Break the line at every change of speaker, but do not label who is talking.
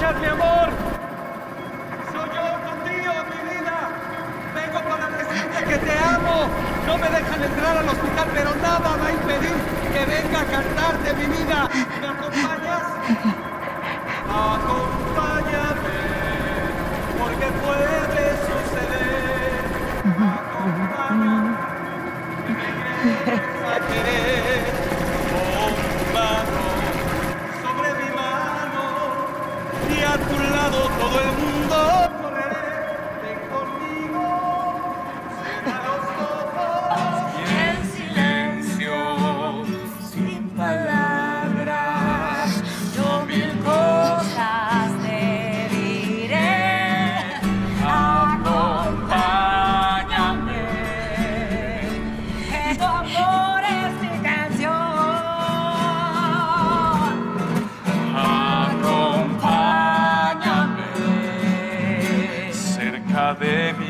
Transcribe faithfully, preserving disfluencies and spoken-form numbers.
escuchas, mi amor? Soy yo contigo, mi vida. Vengo para decirte que te amo. No me dejan entrar al hospital, pero nada va a impedir que venga a cantarte, mi vida. ¿Me acompañas? Acompáñame, porque puede suceder. Acompáñame, que me llegues a querer. Con mano sobre mi mano y a tu lado todo el mundo correré. Ven conmigo, cierra los ojos y en silencio, sin palabras, yo mil cosas te diré. Acompáñame, que tu amor es mi canción. Acompáñame cerca de mí.